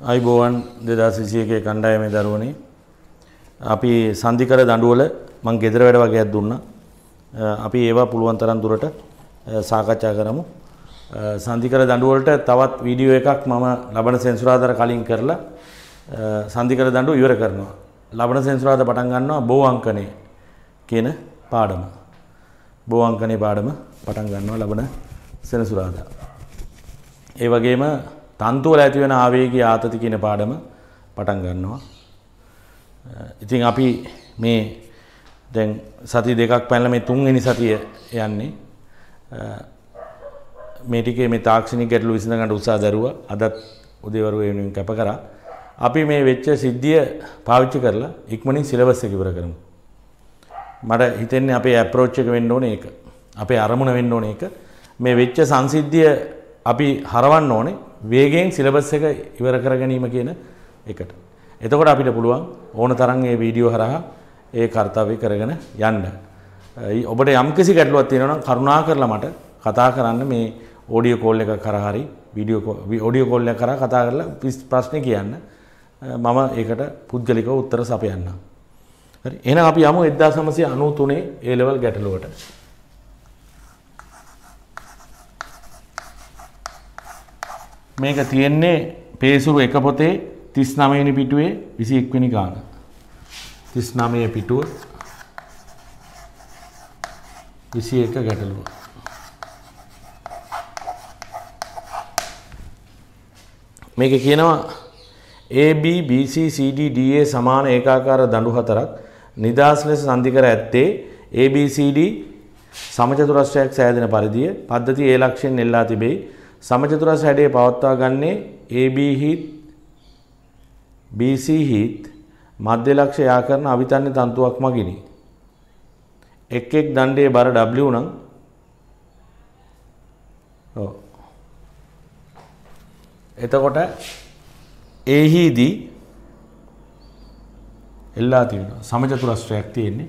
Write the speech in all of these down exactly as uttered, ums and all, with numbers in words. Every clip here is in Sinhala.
අයිබෝවන් දෙදාස් විසි එකේ කණ්ඩායමේ දරුවනේ අපි සන්ධිකර දඬුවල මම ගෙදර වැඩ වගේක් දුන්නා. අපි ඒවා පුළුවන් තරම් දුරට සාකච්ඡා කරමු. සන්ධිකර දඬුවලට තවත් වීඩියෝ එකක් මම ලබන සෙන්සුරාදාට කලින් කරලා සන්ධිකර දඬුව ඉවර කරනවා. ලබන සෙන්සුරාදා පටන් ගන්නවා බෝ අංකනේ කියන පාඩම. බෝ අංකනේ පාඩම පටන් ගන්නවා ලබන සෙන්සුරාදා. ඒ වගේම තන්තු වල ඇති වෙන ආවේගී ආතති කියන පාඩම පටන් ගන්නවා. ඉතින් අපි මේ දැන් සති දෙකක් පැනලා මේ තුන්වෙනි සතිය යන්නේ. මේ ටිකේ මේ තාක්ෂණික ගැටලු විසඳ ගන්න උත්සාහ දරුවා. අදත් උදේවරු වෙනුවෙන් කැප කරා. අපි මේ වෙච්ච සිද්ධිය පාවිච්චි කරලා ඉක්මනින් සිලබස් එක ඉවර කරමු. මට හිතෙන්නේ අපේ අප්‍රෝච් එක වෙන්න ඕනේ ඒක. අපේ අරමුණ වෙන්න ඕනේ ඒක. මේ වෙච්ච සංසිද්ධිය අපි හරවන්න ඕනේ වේගයෙන් සිලබස් එක ඉවර කර ගැනීම කියන එකට. එතකොට අපිට පුළුවන් ඕන තරම් මේ වීඩියෝ හරහා ඒ කාර්යය කරගෙන යන්න. ඔබට යම්කිසි ගැටලුවක් තියෙනවා නම් කරුණාකරලා මට කතා කරන්න මේ ඔඩියෝ කෝල් එකක් කරා හරි වීඩියෝ ඔඩියෝ කෝල් එකක් කරා කතා කරලා ප්‍රශ්නේ කියන්න. මම ඒකට පුද්ගලිකව උත්තර සපයන්නම්. හරි. එහෙනම් අපි යමු එක්දාස් නවසිය අනූ තුනේ A level ගැටලුවට. මේක තියෙන්නේ පේසුරු එක පොතේ තිස් නවය වෙනි පිටුවේ විසි එක් වෙනි ගාන. තිස් නවය පිටුව විසි එක ගැටලුව. මේක කියනවා A B B C C D D A සමාන ඒකාකාර දඬු හතරක් නිදාස් ලෙස සන්ධි කර ඇත්තේ A B C D සමචතුරස්‍රයක් සෑදෙන පරිදිය පද්ධතිය A ලක්ෂයෙන් එල්ලා තිබේ. සමචතුරස්‍ර හැඩය පවත්වා ගන්නේ A B හිත් B C හිත් මධ්‍ය ලක්ෂ යා කරන අවිතන්‍ය තන්තුවක් මගිනි. එක් එක් දණ්ඩේ බර W නම් ඔව් එතකොට A හිදී එල්ලා තියෙනවා සමචතුරස්‍රයක් තියෙන්නේ.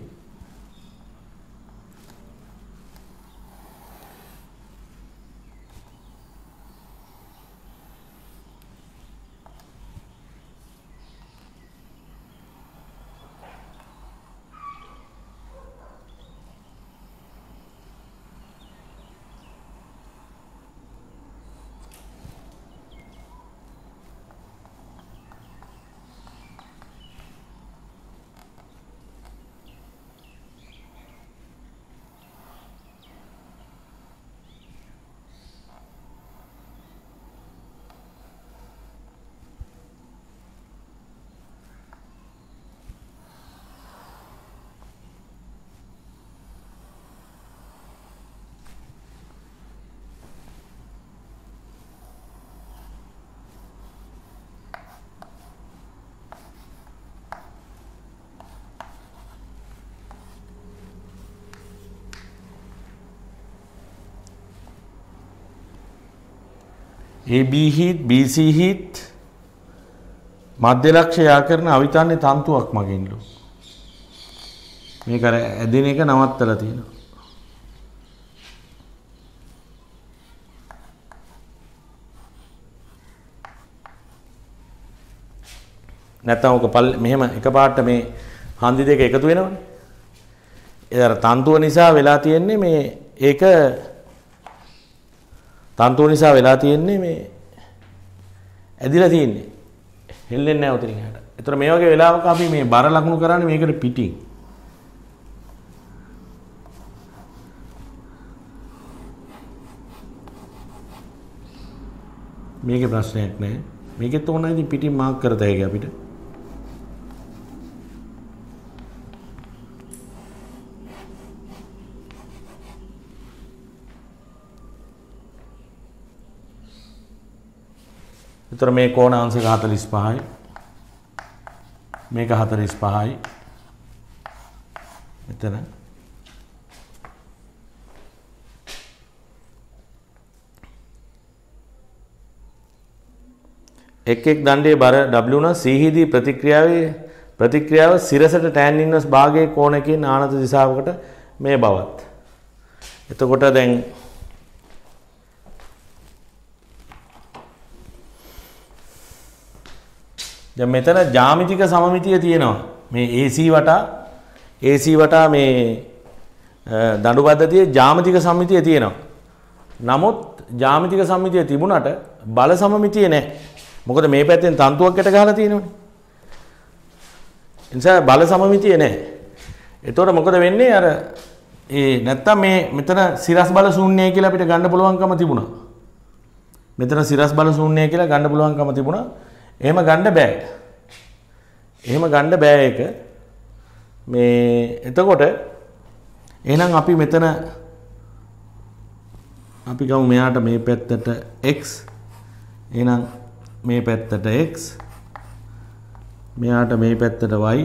A B හිත් B C හිත් මධ්‍ය ලක්ෂ යා කරන අවිතන්‍ය තන්තුවක් මගින්ලු. මේක අර ඇදෙන එක නවත්තලා තියෙනවා. නැත්නම් ඔක මෙහෙම එකපාරට මේ හන්දි දෙක එකතු වෙනවනේ. ඒ අර තන්තුව නිසා වෙලා තියෙන්නේ මේ ඒක තන්තුව නිසා වෙලා තියෙන්නේ මේ ඇදිලා තියෙන්නේ. හෙල්ලෙන්නේ නැහැ උතරින් එහාට. ඒතර මේ වගේ වෙලාවක අපි මේ බර ලකුණු කරන්නේ මේකට පිටින්. මේකේ ප්‍රශ්නයක් නැහැ. මේකෙත් ඕන ඉතින් පිටින් මාක් කරත හැකියි අපිට. ඒතර මේ කෝණාංශක හතළිස් පහයි මේක හතළිස් පහයි මෙතන එක් එක් දණ්ඩේ බර W නම් C හිදී ප්‍රතික්‍රියාවේ ප්‍රතික්‍රියාව සිරසට tan ඉන්වර්ස් භාගයේ කෝණකින් ආනත දිශාවකට මේ බවත්. එතකොට දැන් දැන් මෙතන ජ්‍යාමිතික සමමිතිය තියෙනවා. මේ A C වටා A C වටා මේ දඬු පද්ධතියේ ජ්‍යාමිතික සමමිතිය තියෙනවා. නමුත් ජ්‍යාමිතික සමමිතිය තිබුණාට බල සමමිතිය නැහැ. මොකද මේ පැත්තෙන් තන්තුවක් ගැට ගහලා තියෙනවනේ. ඒ නිසා බල සමමිතිය නැහැ. එතකොට මොකද වෙන්නේ? අර ඒ නැත්තම් මේ මෙතන සිරස් බල ශූන්‍යයි කියලා අපිට ගන්න පුළුවන්කම තිබුණා. මෙතන සිරස් බල ශූන්‍යයි කියලා ගන්න පුළුවන්කම තිබුණා. එහෙම ගන්න බෑ. එහෙම ගන්න බෑ ඒක. මේ එතකොට එහෙනම් අපි මෙතන අපි ගමු මෙයාට මේ පැත්තට x එහෙනම් මේ පැත්තට x මෙයාට මේ පැත්තට y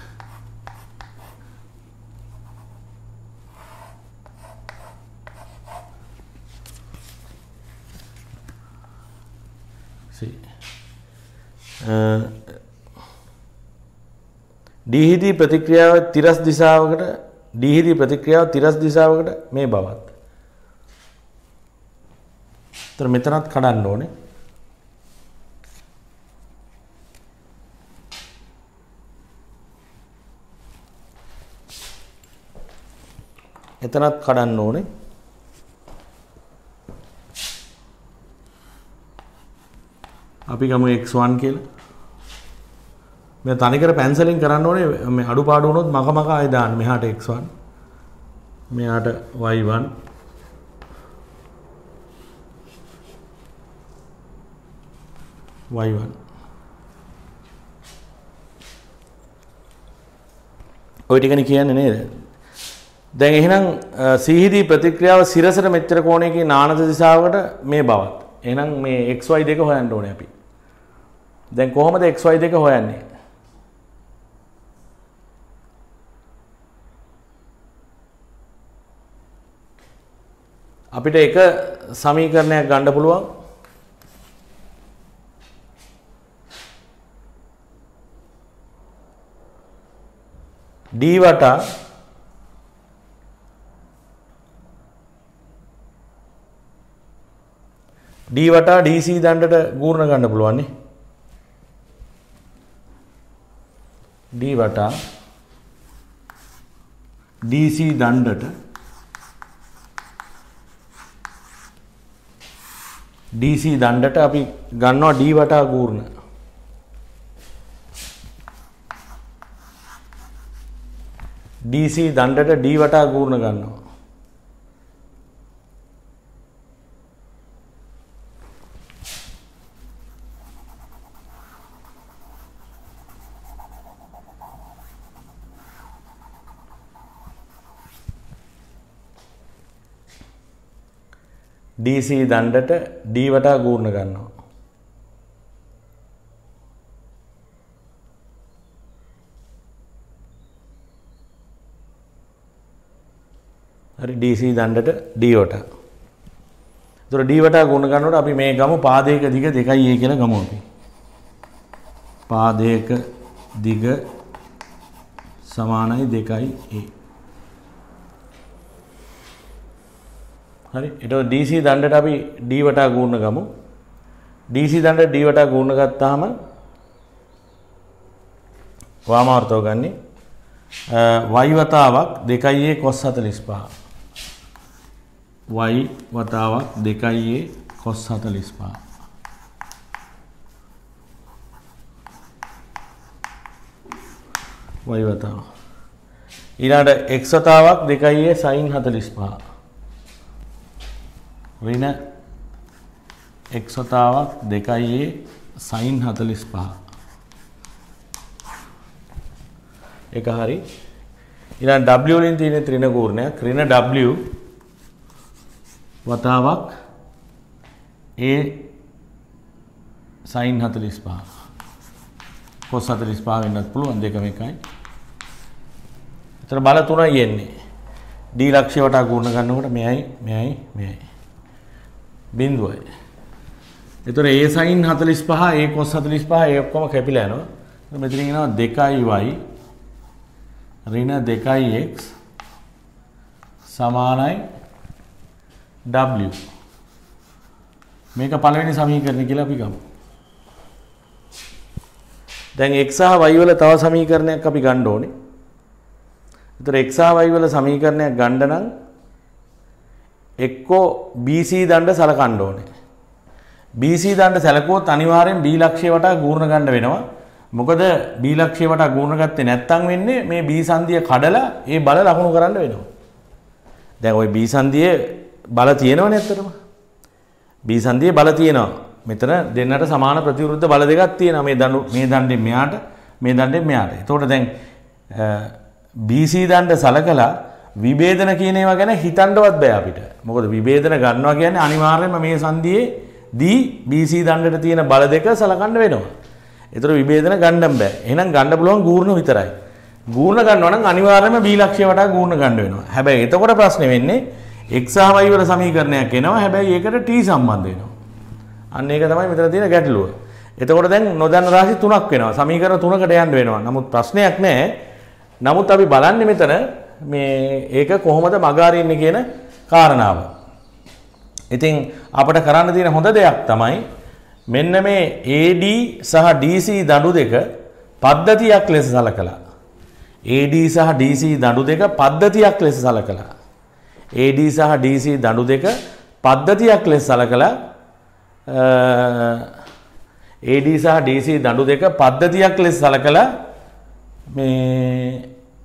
see d හිදී ප්‍රතික්‍රියාව තිරස් දිශාවකට d හිදී ප්‍රතික්‍රියාව තිරස් දිශාවකට මේ බවත්. ඒතර මෙතනත් කඩන්න ඕනේ. එතනත් කඩන්න ඕනේ. අපි ගමු x one කියලා. මේ තනිකර පැන්සලින් කරන්න ඕනේ මේ අඩුපාඩු වුණොත් මක මක ආයෙ දාන්න. මෙහාට x one මෙහාට y one y one ඔය ටිකනේ කියන්නේ නේද? දැන් එහෙනම් C හිදී ප්‍රතික්‍රියාව සිරසට මෙච්චර කෝණයකින් නානද දිශාවකට මේ බවත්. එහෙනම් මේ x y දෙක හොයන්න ඕනේ අපි. දැන් කොහොමද x y දෙක හොයන්නේ? අපිට එක සමීකරණයක් ගන්න පුළුවන්. d වටා d වටා dc දණ්ඩට ගූර්ණ ගන්න පුළුවන් නේ. d වටා dc දණ්ඩට dc දණ්ඩට අපි ගන්නවා d වටා ගූර්ණ. dc දණ්ඩට d වටා ගූර්ණ ගන්නවා. dc දණ්ඩට d වටා ගූර්ණ ගන්නවා. හරි dc දණ්ඩට d වටා. ඒතර d වටා ගුණ ගන්නකොට අපි මේ ගමු පාදයක දිග දෙකයි a කියලා ගමු අපි. පාදයක දිග සමානයි දෙකයි a. හරි. ඊට dc දණ්ඩට අපි d වටා ගුණ ගමු. dc දණ්ඩට d වටා ගුණ ගත්තාම වාමාර්ථව ගන්නේ y වතාවක් දෙකයි a cos හතළිස් පහ. y වතාවක් දෙකයි a cos හතළිස් පහ. y වතාව. ඊළඟට x වතාවක් දෙකයි a sin හතළිස් පහ. ඍණ x වතාවක් දෙකයි a sin හතළිස් පහ. ඒක හරි. ඊළඟ w වලින් තියෙන ත්‍රිණ ගූර්ණයක් ඍණ w වතාවක් a sin හතළිස් පහ. cos හතළිස් පහ වෙන්නත් පුළුවන් දෙකම එකයි. එතන බල තුනයි එන්නේ. d ලක්ෂ්‍ය වටා ගුණ ගන්නකොට මෙයයි මෙයයි මෙයයි. බිඳුවයි. එතකොට a sin හතළිස් පහ a cos හතළිස් පහ ඒ ඔක්කොම කැපිලා යනවා. මෙතන කියනවා දෙකයි y ඍණ දෙකයි x සමානයි w. මේක පළවෙනි සමීකරණය කියලා අපි ගමු. දැන් x සහ y වල තව සමීකරණයක් අපි ගන්න ඕනේ. ඒතර x සහ y වල සමීකරණයක් ගන්න නම් එක්කෝ B C දණ්ඩ සලකන්න ඕනේ. B C දණ්ඩ සැලකුවොත් අනිවාර්යෙන් B ලක්ෂය වටා ගූර්ණ ගන්න වෙනවා. මොකද B ලක්ෂය වටා ගූර්ණ ගත්තේ නැත්නම් වෙන්නේ මේ B සංදිය කඩලා ඒ බල ලකුණු කරන්න වෙනවා. දැන් ওই B සංදියේ බල තියෙනවනේ ඇත්තටම. B සංදියේ බල තියෙනවා. මෙතන දෙන්නට සමාන ප්‍රතිවිරුද්ධ බල දෙකක් තියෙනවා. මේ දඬු මේ දණ්ඩෙන් මෙයාට මේ දණ්ඩෙන් මෙයාට. එතකොට දැන් B C දණ්ඩ සලකලා විභේදන කියන ඒවා ගැන හිතන්නවත් බෑ අපිට. මොකද විභේදන ගන්නවා කියන්නේ අනිවාර්යයෙන්ම මේ සංදියේ දී B C දණ්ඩට තියෙන බල දෙක සලකන්න වෙනවා. ඒතර විභේදන ගන්න බෑ. එහෙනම් ගන්න පුළුවන් ගූර්ණ විතරයි. ගූර්ණ ගන්නවා නම් අනිවාර්යයෙන්ම B ලක්ෂය වටා ගූර්ණ ගන්න වෙනවා. හැබැයි එතකොට ප්‍රශ්නේ වෙන්නේ x සහ y වල සමීකරණයක් එනවා. හැබැයි ඒකට t සම්බන්ධ වෙනවා. අන්න ඒක තමයි මෙතන තියෙන ගැටලුව. එතකොට දැන් නොදන්න රාශි තුනක් වෙනවා. සමීකරණ තුනකට යන්න වෙනවා. නමුත් ප්‍රශ්නයක් නැහැ. නමුත් අපි බලන්නේ මෙතන මේ ඒක කොහොමද මග අරින්නේ කියන කාරණාව. ඉතින් අපිට කරන්න තියෙන හොඳ දෙයක් තමයි මෙන්න මේ A D සහ D C දඬු දෙක පද්ධතියක් ලෙස සලකලා A D සහ D C දඬු දෙක පද්ධතියක් ලෙස සලකලා A D සහ D C දඬු දෙක පද්ධතියක් ලෙස සලකලා A D සහ D C දඬු දෙක පද්ධතියක් ලෙස සලකලා මේ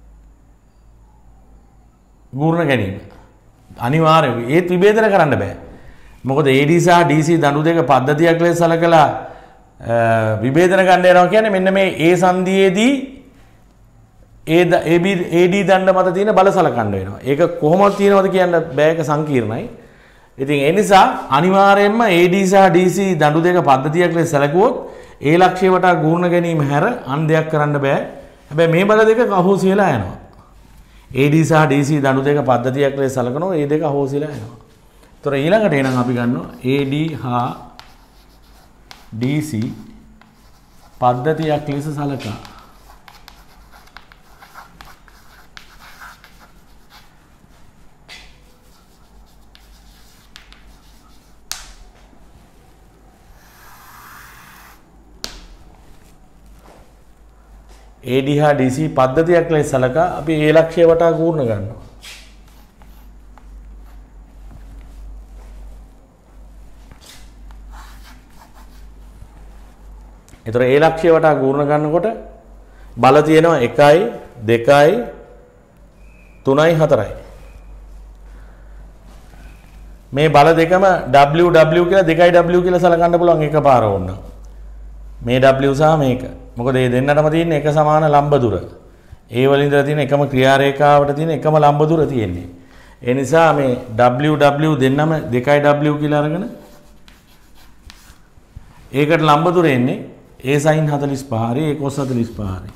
ගූර්ණ ගැනීම අනිවාර්යයි. ඒත් විභේදන කරන්න බෑ. මොකද A D සහ D C දඬු දෙක පද්ධතියක් ලෙස සලකලා විභේදන ගන්න යනවා කියන්නේ මෙන්න මේ A සංදියේදී A B A D දණ්ඩ මත තියෙන බල සලකන්න වෙනවා. ඒක කොහොමද තියෙනවද කියන්න බෑ. ඒක සංකීර්ණයි. ඉතින් ඒ නිසා අනිවාර්යයෙන්ම A D සහ D C දඬු දෙක පද්ධතියක් ලෙස සැලකුවොත් A ලක්ෂය වටා ගූර්ණ ගැනීම හැර අන් දෙයක් කරන්න බෑ. හැබැයි මේ බල දෙක අහෝසි වෙලා යනවා. A D සහ D C දඬු දෙක පද්ධතියක් ලෙස සලකනවා. ඒ දෙක අහෝසි වෙලා යනවා. ඒතර ඊළඟට එනම් අපි ගන්නවා A D හා D C පද්ධතියක් ලෙස සලකා A D හා D C පද්ධතියක් ලෙස සලකා අපි A ලක්ෂය වටා ගූර්ණ ගන්නවා. ඒතර A ලක්ෂය වටා ගූර්ණ ගන්නකොට බල තියෙනවා එකයි දෙකයි තුනයි හතරයි. මේ බල දෙකම W W කියලා දෙකයි W කියලා සලකන්න පුළුවන් එකපාර ඕන. මේ W සහ මේක. මොකද මේ දෙන්නටම තියෙන එක සමාන ලම්බ දුර. ඒ වලින් ඉඳලා තියෙන එකම ක්‍රියා රේඛාවට තියෙන එකම ලම්බ දුර තියෙන්නේ. ඒ නිසා මේ W W දෙන්නම දෙකයි W කියලා අරගෙන ඒකට ලම්බ දුර එන්නේ A sin හතළිස් පහ හරි A cos හතළිස් පහ හරි.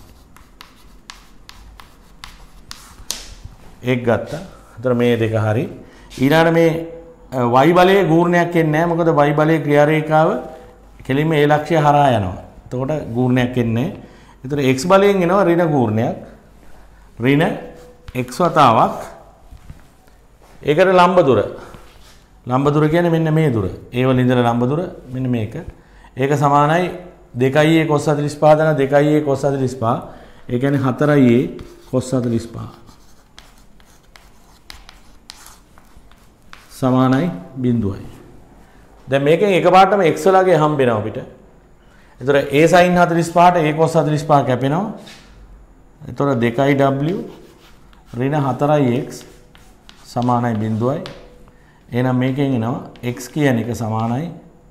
ඒක ගත්තා. ඒතර මේ දෙක හරි. ඊළඟට මේ y බලයේ ගූර්ණයක් එන්නේ නැහැ. මොකද y බලයේ ක්‍රියා රේඛාව කෙලින්ම A ලක්ෂය හරහා යනවා. එතකොට ගූර්ණයක් එන්නේ. ඒතර x බලයෙන් එනවා ඍණ ගූර්ණයක්. ඍණ x වතාවක්. ඒකට ලම්බ දුර. ලම්බ දුර කියන්නේ මෙන්න මේ දුර. A වල ඉඳලා ලම්බ දුර මෙන්න මේක. ඒක සමානයි දෙකයි A cos හතළිස් පහ දන දෙකයි A cos හතළිස් පහ. ඒ කියන්නේ හතරයි A cos හතළිස් පහ. සමානයි බිඳුවයි. දැන් මේකෙන් එකපාරටම x වලගේ හම්බ වෙනවා අපිට. ඒතර A sin හතළිස් පහට A cos හතළිස් පහ කැපෙනවා. ඒතර දෙකයි W ඍණ හතරයි x සමානයි බිඳුවයි. එහෙනම් මේකෙන් එනවා x කියන එක සමානයි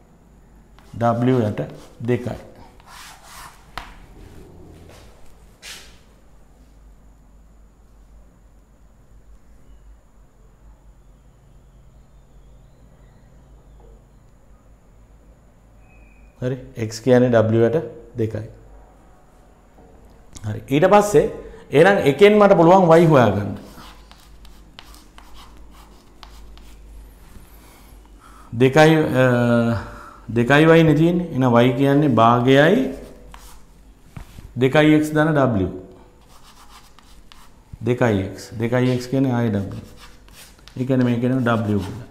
W යට දෙකයි. හරි x කියන්නේ W යට දෙකයි. හරි ඊට පස්සේ එහෙනම් එකෙන් මට පුළුවන් y හොයාගන්න. දෙකයි දෙකයි y නේ තියෙන්නේ. එහෙනම් y කියන්නේ භාගයයි දෙකයි x දන W. දෙකයි x දෙකයි x කියන්නේ I W. ඒ කියන්නේ මේක කියනවා W කියලා.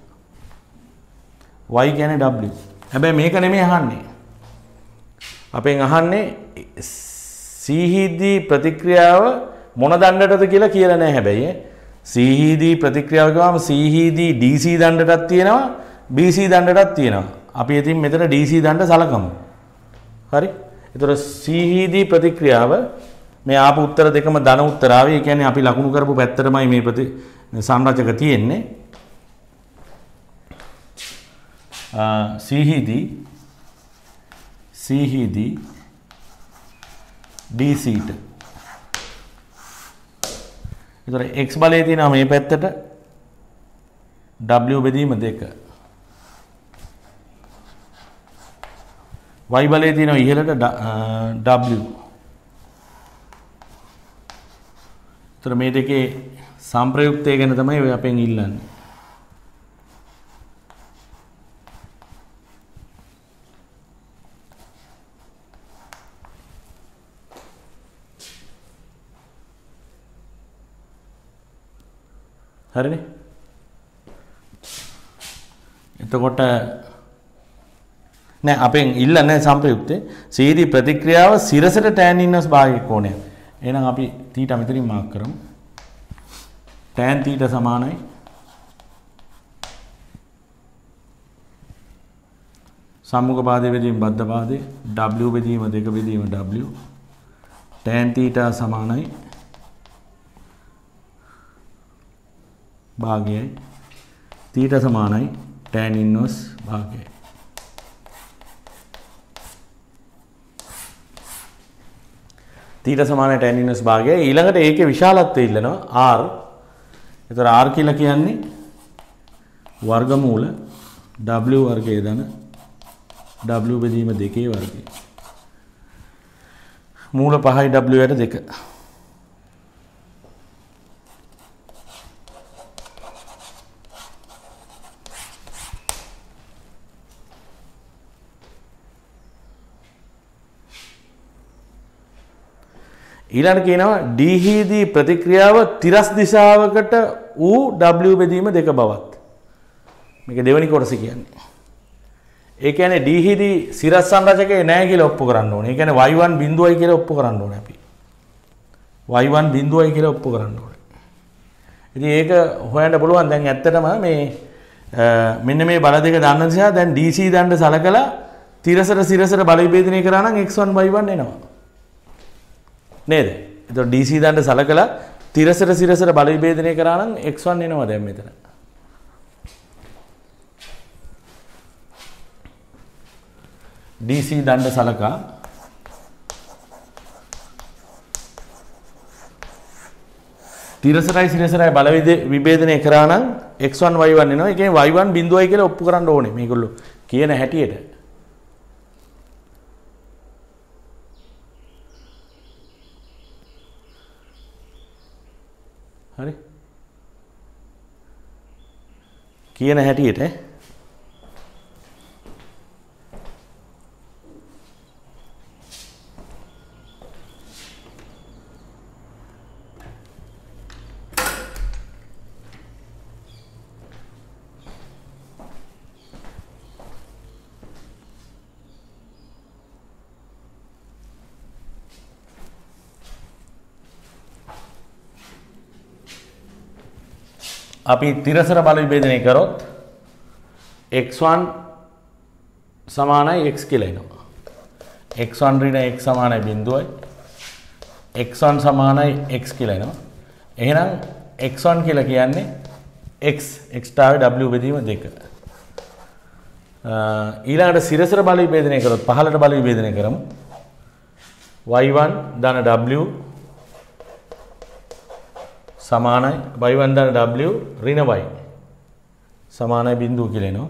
y කියන්නේ W. හැබැයි මේක නෙමෙයි අහන්නේ. අපෙන් අහන්නේ C හිදී ප්‍රතික්‍රියාව මොන දණ්ඩටද කියලා කියලා නැහැ හැබැයි. C හිදී ප්‍රතික්‍රියාව ගාම C හිදී D C දණ්ඩටක් තියෙනවා B C දණ්ඩටක් තියෙනවා. අපි ඉතින් මෙතන D C දණ්ඩ සලකමු. හරි? ඒතර C හිදී ප්‍රතික්‍රියාව මේ ආපු උත්තර දෙකම ධන උත්තර ආවේ. ඒ කියන්නේ අපි ලකුණු කරපු පැත්තටමයි මේ ප්‍රති සංරචක තියෙන්නේ. C හිදී C හිදී D C ට. ඒතර x බලය තියෙනවා මේ පැත්තට w බෙදීම දෙක. y බලය තියෙනවා ඉහළට w. ඒතර මේ දෙකේ සම්ප්‍රයුක්තය ගැන තමයි ඔය අපෙන් ඉල්ලන්නේ. හරිනේ? එතකොට නෑ අපෙන් ඉල්ලන්නේ සම්ප්‍රයුක්තේ C දී ප්‍රතික්‍රියාව සිරසට tan ඉන්වර්ස් භාගික කෝණය. එහෙනම් අපි θ මෙතනින් මාක් කරමු. tan θ සමානයි සම්මුඛ පාදයේ බෙදීම බද්ධ පාදයේ w බෙදීම දෙක බෙදීම w tan θ සමානයි භාගයයි θ සමානයි tan ඉන්වර්ස් භාගයයි. θ සමානයි tan ඉන්වර්ස් භාගයයි. ඊළඟට ඒකේ විශාලත්වය ඉල්ලනවා r. ඒතර r කියලා කියන්නේ වර්ගමූල w වර්ගය දන w බෙදීම දෙකේ වර්ගය. මූල පහයි w යට දෙක. ඊළඟ කියනවා D හිදී ප්‍රතික්‍රියාව තිරස් දිශාවකට වූ w බෙදීම දෙක බවත්. මේක දෙවෙනි කොටස කියන්නේ. ඒ කියන්නේ D හිදී සිරස් සංරචකේ නැහැ කියලා ඔප්පු කරන්න ඕනේ. ඒ කියන්නේ y one බිඳුවයි කියලා ඔප්පු කරන්න ඕනේ අපි. y one බිඳුවයි කියලා ඔප්පු කරන්න ඕනේ. ඉතින් ඒක හොයන්න පුළුවන් දැන් ඇත්තටම මේ මෙන්න මේ බල දෙක දාන්න නිසා දැන් D C දණ්ඩ සලකලා තිරසට සිරසට බල විභේදනය කරා නම් x one y one එනවා. නේද? එතකොට D C දණ්ඩ සලකලා තිරසට සිරසට බල විභේදනය කරා නම් x one එනවා දැන් මෙතන. D C දණ්ඩ සලකා තිරසටයි සිරසටයි බල විභේදනය කරා නම් x one y one එනවා. ඒ කියන්නේ y one බිඳුවයි කියලා ඔප්පු කරන්න ඕනේ මේගොල්ලෝ කියන හැටියට. හරි කියන හැටියට අපි තිරසට බල විභේදනය කරොත් x one සමානයි x කියලා එනවා. x one ඍණ x සමානයි බිඳුවයි. x one සමානයි x කියලා එනවා. එහෙනම් x one කියලා කියන්නේ x x තාවේ w බෙදීම දෙක. ඊළඟට සිරසට බල විභේදනය කරොත් පහළට බල විභේදනය කරමු. y one ධන w සමානයි y one ධන w ඍණ y සමානයි බිඳුව කියලා එනවා.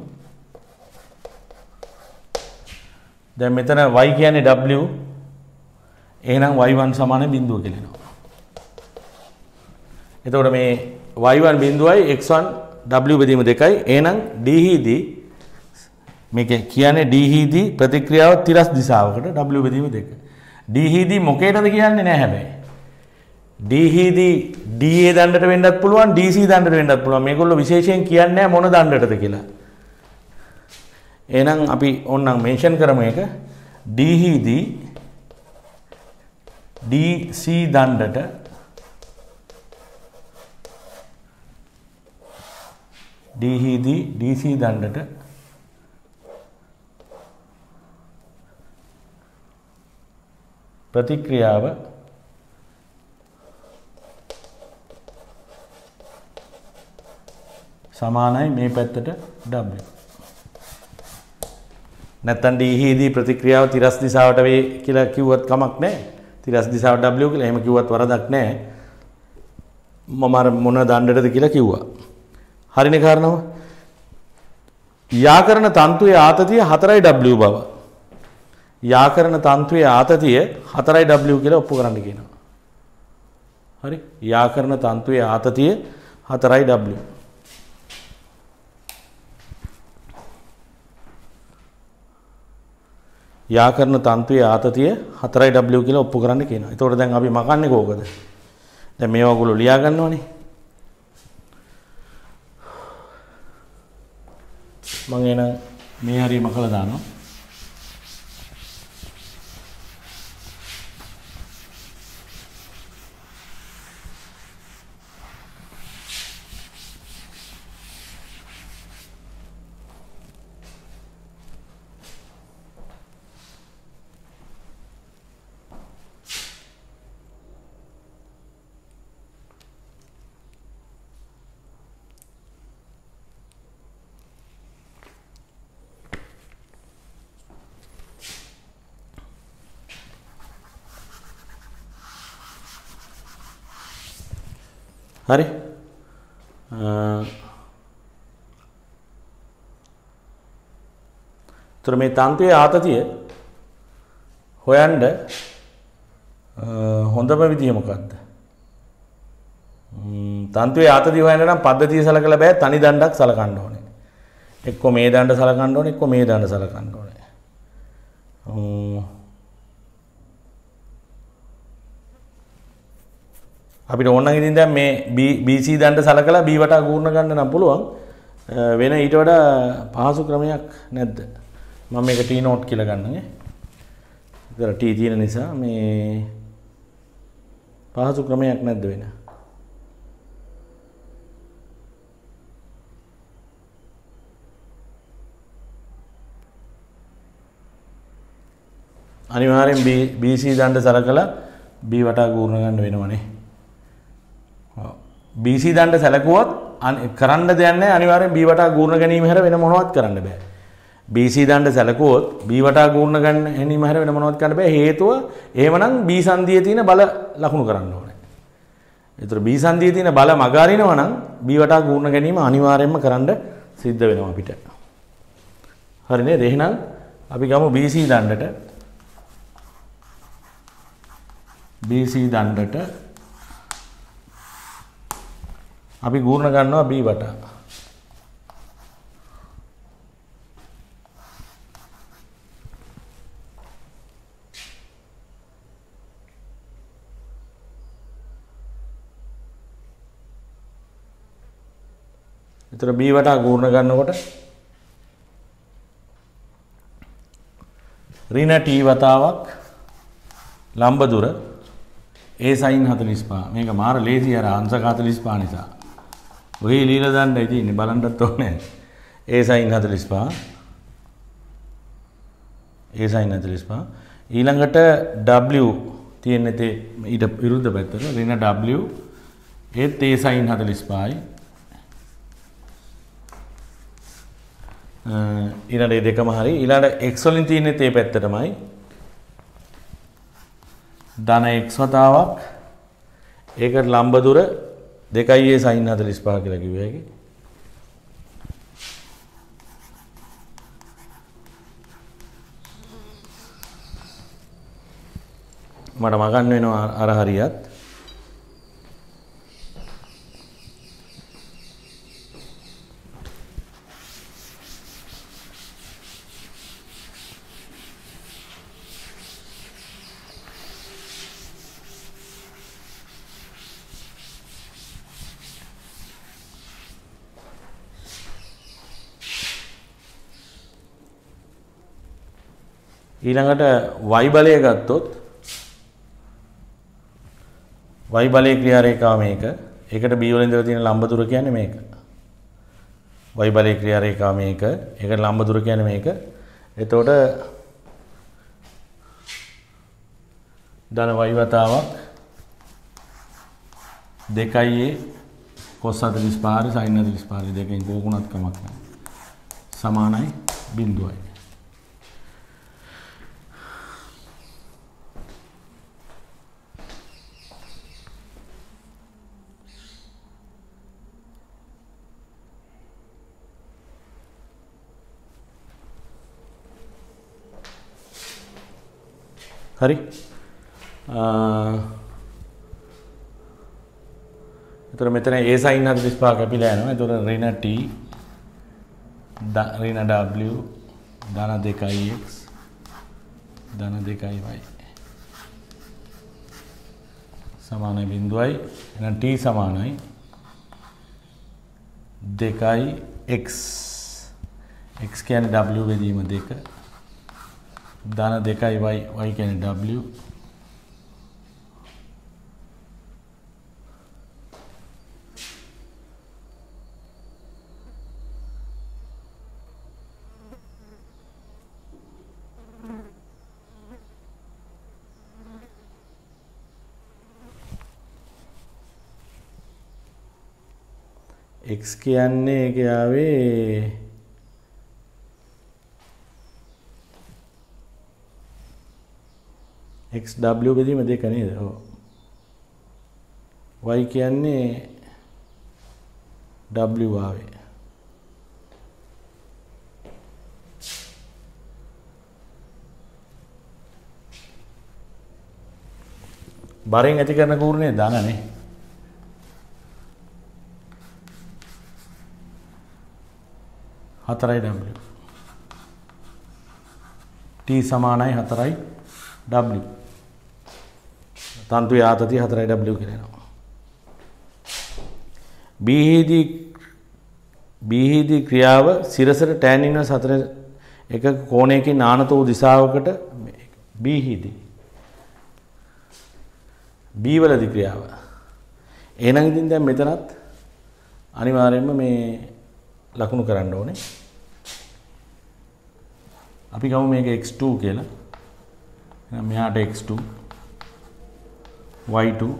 දැන් මෙතන y කියන්නේ w එහෙනම් y one සමානයි බිඳුව කියලා එනවා. එතකොට මේ y one බිඳුවයි x one w බෙදීම දෙකයි. එහෙනම් d හිදී මේක කියන්නේ d හිදී ප්‍රතික්‍රියාව තිරස් දිශාවකට w බෙදීම දෙක. d හිදී මොකේටද කියන්නේ නැහැ හැබැයි. D හිදී D A දණ්ඩට වෙන්නත් පුළුවන් D C දණ්ඩට වෙන්නත් පුළුවන්. මේගොල්ලෝ විශේෂයෙන් කියන්නේ නැහැ මොන දණ්ඩටද කියලා. එහෙනම් අපි ඕනනම් මෙන්ෂන් කරමු එක D හිදී D C දණ්ඩට D හිදී D C දණ්ඩට ප්‍රතික්‍රියාව සමානයි මේ පැත්තට W. නැත්තම් D හිදී ප්‍රතික්‍රියාව තිරස් දිශාවට වේ කියලා කිව්වත් කමක් නැහැ. තිරස් දිශාවට W කියලා එහෙම කිව්වත් වරදක් නැහැ. මම අර මොන දණ්ඩටද කියලා කිව්වා. හරිනේ කාරණාව. යාකරණ තන්තුවේ ආතතිය හතරයි W බව. යාකරණ තන්තුවේ ආතතිය හතරයි W කියලා ඔප්පු කරන්න කියනවා. හරි? යාකරණ තන්තුවේ ආතතිය හතරයි W. යාකරණ තන්තුවේ ආතතිය හතරයි W කියලා ඔප්පු කරන්න කියනවා. එතකොට දැන් අපි මකන්නේ කෝකද? දැන් මේවා ඔයගොල්ලෝ ලියා ගන්නවනේ. මම එන මේ හරිය මකලා දානවා. හරි තර මේ තන්තුවේ ආතතිය හොයන්න හොඳම විදිය මොකක්ද? තන්තුවේ ආතතිය හොයන්න නම් පද්ධතිය සලකලා බෑ, තනි දණ්ඩක් සලකන්න ඕනේ. එක්ක මේ දණ්ඩ සලකන්න ඕනේ, එක්ක මේ දණ්ඩ සලකන්න ඕනේ. අපිට ඕන නම් ඉතින් දැන් මේ B C දණ්ඩ සලකලා B වටා ගූර්ණ ගන්න නම් පුළුවන්. වෙන ඊට වඩා පහසු ක්‍රමයක් නැද්ද? මම මේක T note කියලා ගන්නම් ඈ. ඉතල T තියෙන නිසා මේ පහසු ක්‍රමයක් නැද්ද වෙන? අනිවාර්යෙන් B C දණ්ඩ සලකලා B වටා ගූර්ණ ගන්න වෙනවනේ. B C දණ්ඩ සැලකුවොත් කරන්න දෙයක් නැහැ. අනිවාර්යෙන් B වටා ගූර්ණ ගැනීම හැර වෙන මොනවත් කරන්න බෑ. B C දණ්ඩ සැලකුවොත් B වටා ගූර්ණ ගැනීම හැර වෙන මොනවත් කරන්න බෑ. හේතුව එහෙමනම් B සංදියේ තියෙන බල ලකුණු කරන්න ඕනේ. ඒතර B සංදියේ තියෙන බල මග අරිනවා නම් B වටා ගූර්ණ ගැනීම අනිවාර්යෙන්ම කරන්න සිද්ධ වෙනවා අපිට. හරි නේද? එහෙනම් අපි ගමු B C දණ්ඩට B C දණ්ඩට අපි ගූර්ණ ගන්නවා B වටා. එතන B වටා ගූර්ණ ගන්නකොට ඍණ T වතාවක් ලම්බ දුර A sin හතළිස් පහ. මේක මාර ලේසි අර අංශක හතළිස් පහ නිසා. ඔහි ලීලා දාන්න ඉතින් බලන්නත් ඕනේ. A sin හතළිස් පහ. A sin හතළිස් පහ. ඊළඟට W තියෙන තේ ඊට විරුද්ධ පැත්තට ඍණ W ඒත් A sin හතළිස් පහයි. ඊළඟ මේ දෙකම හරි. ඊළඟ x වලින් තියෙන තේ පැත්තටමයි. ධන x වතාවක් ඒකට ලම්බ දුර දෙකයි A sin හතළිස් පහ කියලා කිව්ව එකේ. මට මගන්න වෙනවා අර හරියත්. ඊළඟට y බලය ගත්තොත් y බලයේ ක්‍රියා රේඛාව මේක. ඒකට b වලින් ඉඳලා තියෙන ලම්බ දුර කියන්නේ මේක. y බලයේ ක්‍රියා රේඛාව මේක. ඒකට ලම්බ දුර කියන්නේ මේක. එතකොට ධන y වතාවක් දෙකයි a cos හතළිස් පහ sin හතළිස් පහ දෙකෙන් කෝකුණත් කමක් නැහැ. සමානයි බිඳුවයි. හරි. එතකොට මෙතන a sin හතළිස් පහ කැපිලා යනවා. එතකොට ඍණ t ඍණ w ධන දෙකයි x ධන දෙකයි y සමානයි බිඳුවයි. එහෙනම් t සමානයි දෙකයි x. x කියන්නේ w බෙදීම දෙක. ධන දෙකයි y y කියන්නේ w. x කියන්නේ ඒක ආවේ x w බෙදීම දෙක නේද? ඔව්. y කියන්නේ w ආවේ. බරෙන් ඇති කරන කූර්ණයේ ධනනේ. හතරයි w. t සමානයි හතරයි w. තන්තුවේ ආතතිය හතරයි w කියලා එනවා. b හිදී b හිදී ක්‍රියාව සිරසට tan ඉන්වර්ස් හතර එක කෝණයකින් නානත වූ දිශාවකට b හිදී b වලදී ක්‍රියාව. එහෙනම් ඉතින් දැන් මෙතනත් අනිවාර්යයෙන්ම මේ ලකුණු කරන්න ඕනේ. අපි ගමු මේක x two කියලා. එහෙනම් මෙහාට x two y two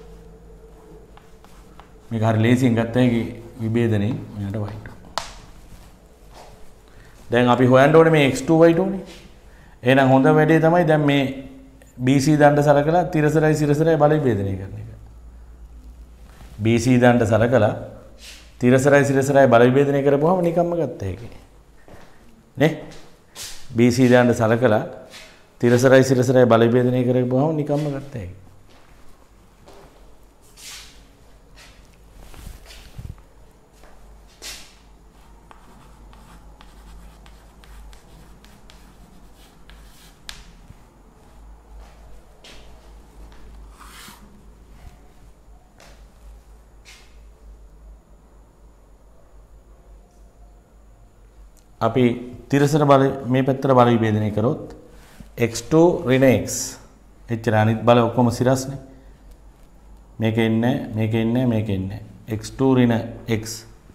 මේක හරිය ලේසියෙන් ගත්තා ඒකේ විභේදනයේ මෙහාට y two. දැන් අපි හොයන්න ඕනේ මේ x two y two නේ. එහෙනම් හොඳ වැඩේ තමයි දැන් මේ B C දණ්ඩ සලකලා තිරසරයි සිරසරයි බල විභේදනය කරන එක. B C දණ්ඩ සලකලා තිරසරයි සිරසරයි බල විභේදනය කරපුවාම නිකම්ම ගත්තා ඒකේ. නේ? B C දණ්ඩ සලකලා තිරසරයි සිරසරයි බල විභේදනය කරපුවාම නිකම්ම ගත්තා ඒකේ. අපි තිරසර බල මේ පැත්තට බල විභේදනය කරොත් x two ඍණ x එච්චර අනිත් බල ඔක්කොම සිරස්නේ මේකේ ඉන්නේ මේකේ ඉන්නේ මේකේ ඉන්නේ x two ඍණ x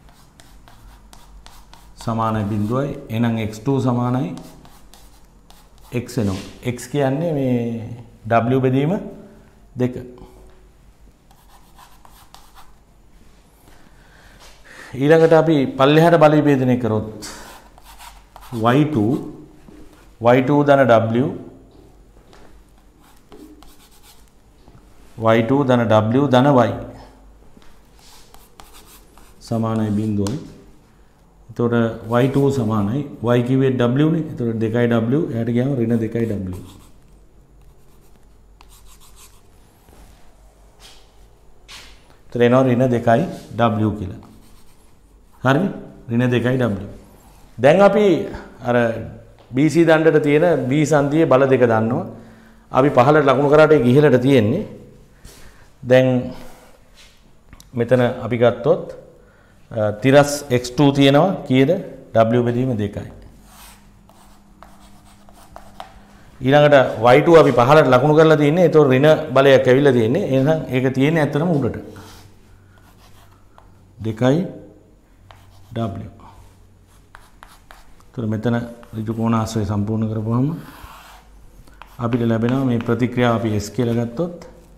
සමානයි බිඳුවයි එහෙනම් x two සමානයි x වෙනවා x කියන්නේ මේ w බෙදීම දෙක ඊළඟට අපි පල්ලෙහාට බල විභේදනය කරොත් y two y two ධන w y two ධන w ධන y සමානයි බිඳුවයි. එතකොට y two සමානයි y කිව්වේ w නේ. එතකොට දෙකයි w එහාට ගියාම ඍණ දෙකයි w. එතකොට එනවා ඍණ දෙකයි w කියලා. හරිනේ? ඍණ දෙකයි w. දැන් අපි අර B C දණ්ඩට තියෙන B සංදියේ බල දෙක දන්නවා. අපි පහළට ලකුණු කරාට ඒක ඉහළට තියෙන්නේ. දැන් මෙතන අපි ගත්තොත් තිරස් x two තියෙනවා කීයද? W බෙදීම දෙකයි. ඊළඟට y two අපි පහළට ලකුණු කරලා තියෙන්නේ. ඒතකොට ඍණ බලයක් ඇවිල්ලා තියෙන්නේ. එහෙනම් ඒක තියෙන්නේ ඇත්තටම උඩට. දෙකයි w. ඒතකොට මෙතන ඍජු කෝණාශ්‍රය සම්පූර්ණ කරපුවම අපිට ලැබෙනවා මේ ප්‍රතික්‍රියාව අපි s කියලා ගත්තොත්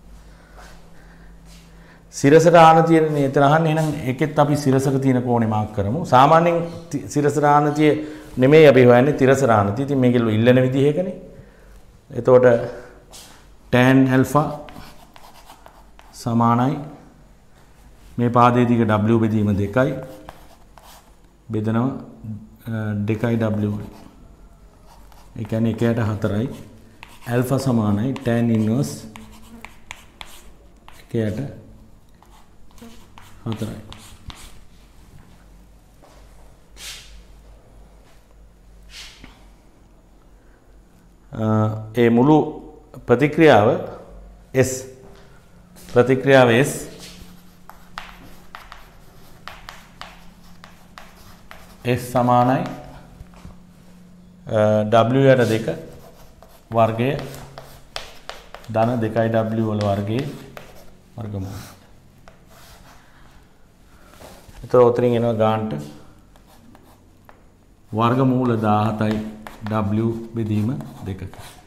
සිරසට ආන තියෙන්නේ එතන අහන්නේ. එහෙනම් ඒකෙත් අපි සිරසක තියෙන කෝණේ මාක් කරමු. සාමාන්‍යයෙන් සිරසට ආනතිය නෙමෙයි අපි හොයන්නේ තිරසට ආනතිය. ඉතින් මේක ඉල්ලන විදිහ එකනේ. එතකොට tan alpha සමානයි මේ පාදයේ දිග w බෙදීම දෙකයි බෙදනවා දෙකයි w. ඒ කියන්නේ එකයට හතරයි. alpha සමානයි tan inverse එකයට හතරයි. ඒ මුළු ප්‍රතික්‍රියාව S ප්‍රතික්‍රියාව S S සමානයි w යට දෙක වර්ගය ධන දෙකයි w වල වර්ගයේ වර්ගමූල. එතකොට උතරින් එනවා ගානට වර්ගමූල දාහතයි w බෙදීම දෙකක.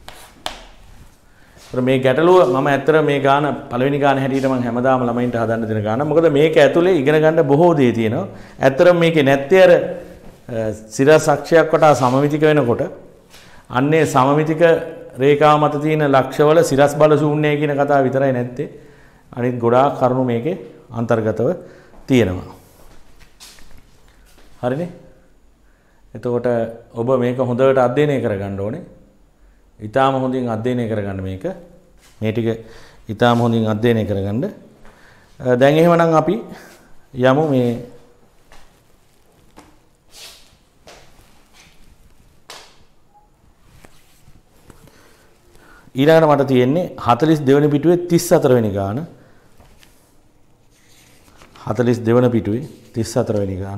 මේ ගැටලුව මම ඇත්තට මේ ගාන පළවෙනි ගාන හැටියට මම හැමදාම ළමයින්ට හදන්න දෙන ගාන. මොකද මේක ඇතුලේ ඉගෙන ගන්න බොහෝ දේ තියෙනවා. ඇත්තට මේකේ නැත්තේ අර සිරස් අක්ෂයක් වටා සමමිතික වෙනකොට අන්නේ සමමිතික රේඛාව මත තියෙන ලක්ෂවල සිරස් බල ශූන්‍යය කියන කතාව විතරයි නැත්තේ. අනිත් ගොඩාක් කරුණු මේකේ අන්තර්ගතව තියෙනවා. හරිනේ? එතකොට ඔබ මේක හොඳට අධ්‍යයනය කරගන්න ඕනේ. ඊටාම හොඳින් අධ්‍යයනය කරගන්න මේක. මේ ටික ඊටාම හොඳින් අධ්‍යයනය කරගන්න. දැන් එහෙමනම් අපි යමු මේ ඊළඟට මට තියෙන්නේ හතළිස් දෙවෙනි පිටුවේ තිස් හතර වෙනි ගාන. හතළිස් දෙවෙනි පිටුවේ තිස් හතර වෙනි ගාන.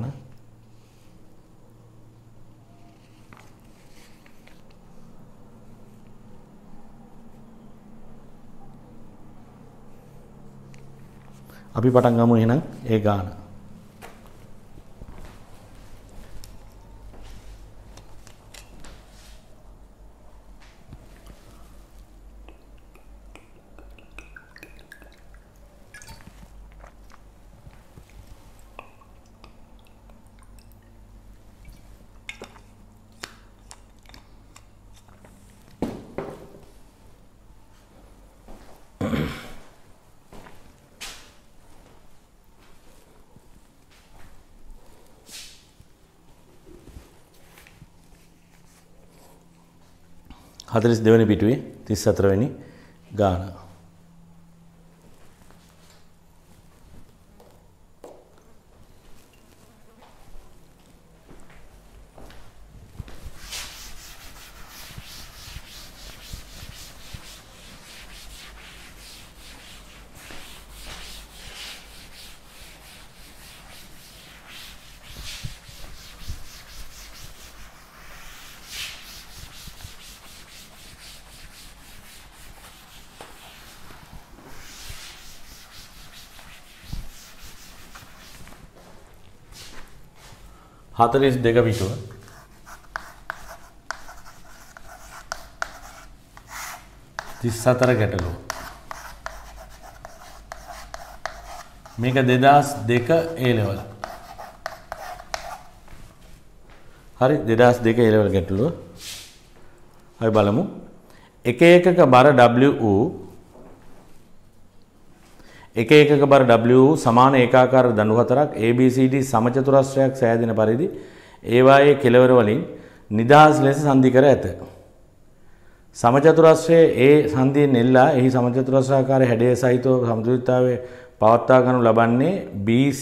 අපි පටන් ගමු එහෙනම් ඒ ගාන. හතළිස් දෙවෙනි පිටුවේ තිස් හතර වෙනි ගාන. හතළිස් දෙක පිටුව තිස් හතර ගැටලුව. මේක දෙදහස් දෙක A level. හරි දෙදහස් දෙක A level ගැටලුව. අපි බලමු. එක එකක බර W වූ එක එකක බර W සමාන ඒකාකාර දණු හතරක් A B C D සමචතුරස්‍රයක් සෑදෙන පරිදි ඒවායේ කෙළවර වලින් නිදහස් ලෙස සංදි කර ඇත. සමචතුරස්‍රයේ A සංදියෙන් එල්ලා එහි සමචතුරස්‍රාකාර හැඩය සහිතව සමතුලිතතාවයේ පවත්වා ගනු ලබන්නේ B C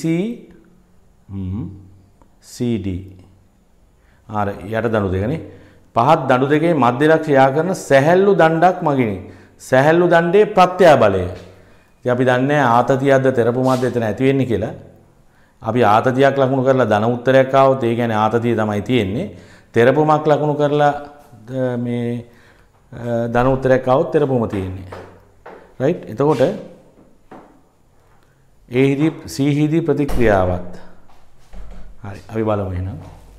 C D ආර යට දණු දෙකනේ. පහත් දණු දෙකේ මධ්‍ය ලක්ෂ යා කරන සැහැල්ලු දණ්ඩක් මගිනි. සැහැල්ලු දණ්ඩේ ප්‍රත්‍යා බලය. අපි දන්නේ ආතතියක්ද තෙරපුමක්ද එතන ඇති වෙන්නේ කියලා. අපි ආතතියක් ලකුණු කරලා ධන උත්තරයක් ආවොත් ඒ කියන්නේ ආතතිය තමයි තියෙන්නේ. තෙරපුමක් ලකුණු කරලා මේ ධන උත්තරයක් આવොත් තෙරපුම තියෙන්නේ. රයිට්. එතකොට A හිදී C හිදී ප්‍රතික්‍රියාවත්. හරි. අපි බලමු එහෙනම්.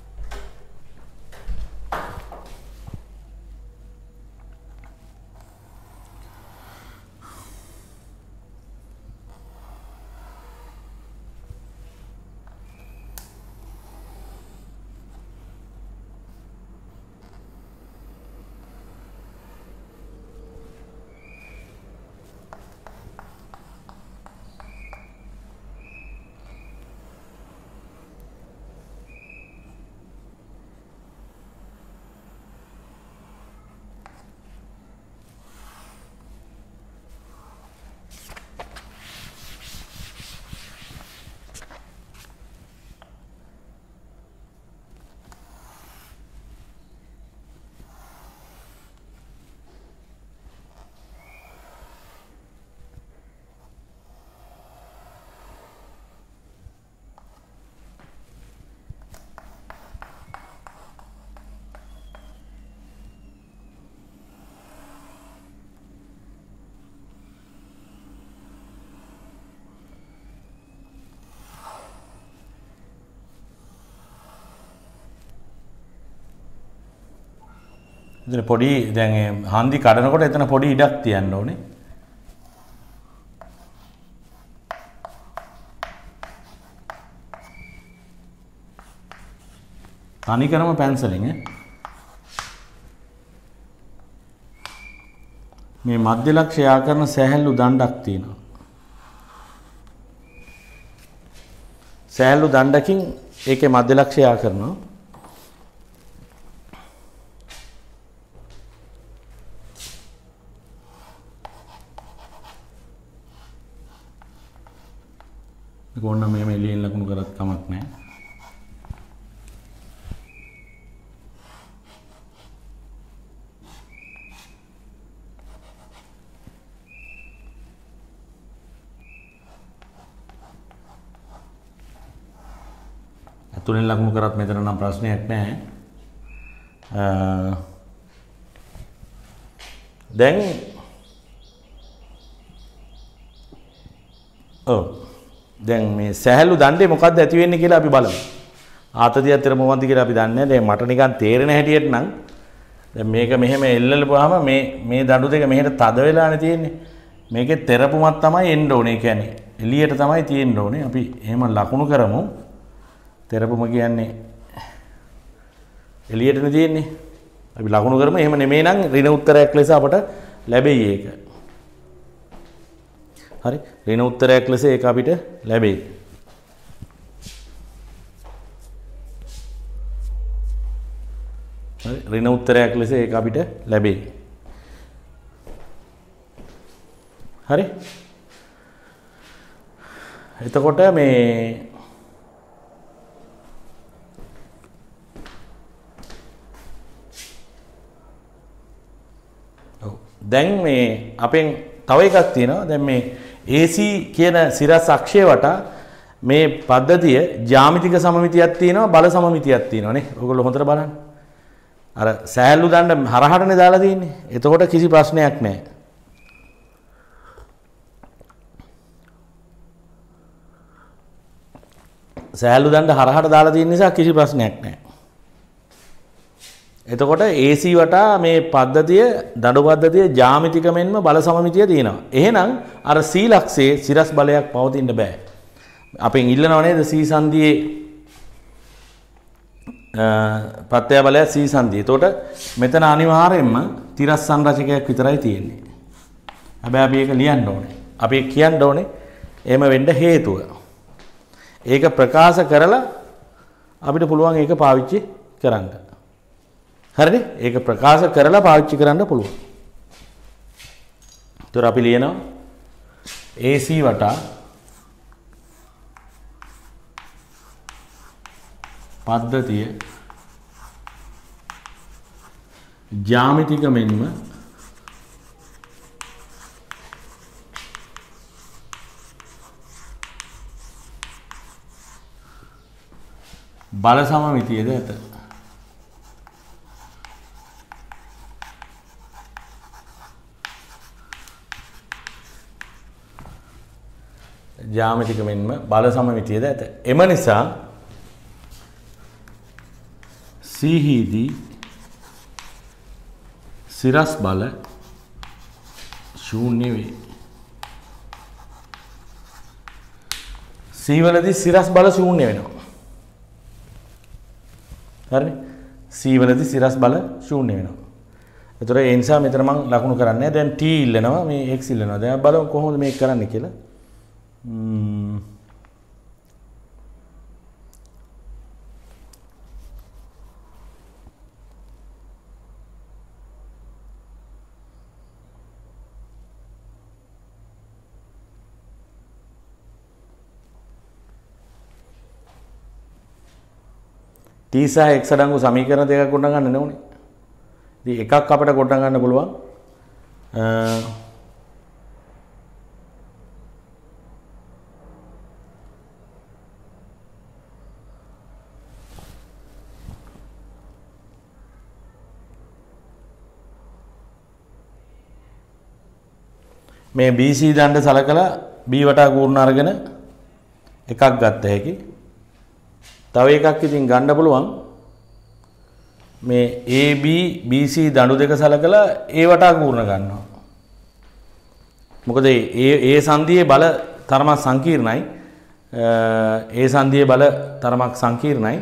එතන පොඩි දැන් හන්දි කඩනකොට එතන පොඩි ඉඩක් තියන්න ඕනේ. තනිකරම පැන්සලින් ඈ. මේ මධ්‍ය ලක්ෂ්‍ය ආකරන සෑහළු දණ්ඩක් තියෙනවා. සෑහළු දණ්ඩකින් ඒකේ මධ්‍ය ලක්ෂ්‍ය ආකරනවා. කොන්න මේ එළියෙන් ලකුණු කරත් කමක් නැහැ. අතුලෙන් ලකුණු කරත් මෙතන නම් ප්‍රශ්නයක් නැහැ. දැන් ඔව් දැන් මේ සැහැල්ලු දණ්ඩේ මොකද්ද ඇති වෙන්නේ කියලා අපි බලමු. ආතතිය අතර මොකක්ද කියලා අපි දන්නේ නැහැ. දැන් මට නිකන් තේරෙන හැටියට නම් දැන් මේක මෙහෙම එල්ලලපුවාම මේ මේ දඬු දෙක මෙහෙට තද වෙලානේ තියෙන්නේ. මේකේ තෙරපුමක් තමයි එන්න ඕනේ. ඒ කියන්නේ එළියට තමයි තියෙන්න ඕනේ. අපි එහෙම ලකුණු කරමු. තෙරපුම කියන්නේ එළියටනේ තියෙන්නේ. අපි ලකුණු කරමු. එහෙම නෙමෙයි නම් ඍණ උත්තරයක් ලෙස අපට ලැබෙයි ඒක. හරි ඍණ උත්තරයක් ලෙස ඒක අපිට ලැබෙයි. හරි ඍණ උත්තරයක් ලෙස ඒක අපිට ලැබෙයි. හරි එතකොට මේ ඔව් දැන් මේ අපෙන් තව එකක් තියෙනවා. දැන් මේ A C කියන සිරස් අක්ෂය වටා මේ පද්ධතිය ජ්‍යාමිතික සමමිතියක් තියෙනවා බල සමමිතියක් තියෙනවා නේ. ඔයගොල්ලෝ හොඳට බලන්න. අර සෑහළු දණ්ඩ හරහටනේ දාලා තියෙන්නේ. එතකොට කිසි ප්‍රශ්නයක් නැහැ. සෑහළු දණ්ඩ හරහට දාලා තියෙන නිසා කිසි ප්‍රශ්නයක් නැහැ. එතකොට A C වටා මේ පද්ධතිය දඬු පද්ධතිය ජ්‍යාමිතික මෙන්ම බල සමමිතිය තියෙනවා. එහෙනම් අර C ලක්ෂයේ සිරස් බලයක් පවතින්න බෑ. අපෙන් ඉල්ලනව නේද C සංදියේ ප්‍රත්‍යය බලය C සංදිය. එතකොට මෙතන අනිවාර්යයෙන්ම තිරස් සංරචකයක් විතරයි තියෙන්නේ. හැබැයි අපි ඒක ලියන්න ඕනේ. අපි කියන්න ඕනේ එහෙම වෙන්න හේතුව. ඒක ප්‍රකාශ කරලා අපිට පුළුවන් ඒක පාවිච්චි කරන්න. හරිනේ? ඒක ප්‍රකාශ කරලා පාවිච්චි කරන්න පුළුවන්. ඒතර අපි ලියනවා A C වටා පද්ධතිය ජ්‍යාමිතික මෙන්ම බල සමමිතියද ඇත. ජ්‍යාමිතික මෙන්ම බල සමමිතියද ඇත. එම නිසා C හිදී සිරස් බල ශූන්‍ය වේ. C වලදී සිරස් බල ශූන්‍ය වෙනවා. හරිනේ? C වලදී සිරස් බල ශූන්‍ය වෙනවා. ඒතර ඒ නිසා මෙතන මම ලකුණු කරන්නේ දැන් T ඉල්ලනවා මේ X ඉල්ලනවා. දැන් බලමු කොහොමද මේක කරන්නේ කියලා. ම්ම් T සහ X අඩංගු සමීකරණ දෙකක් ගොඩ ගන්න ඕනේ. ඉතින් එකක් අපිට ගොඩ ගන්න පුළුවන්. මේ B C දණ්ඩ සලකලා B වටා කූර්ණ අරගෙන එකක් ගත්ත හැකි. තව එකක් ඉතින් ගන්න පුළුවන් මේ A B B C දණු දෙක සලකලා A වටා කූර්ණ ගන්නවා. මොකද ඒ ඒ සංදියේ බල තරමක් සංකීර්ණයි. ඒ සංදියේ බල තරමක් සංකීර්ණයි.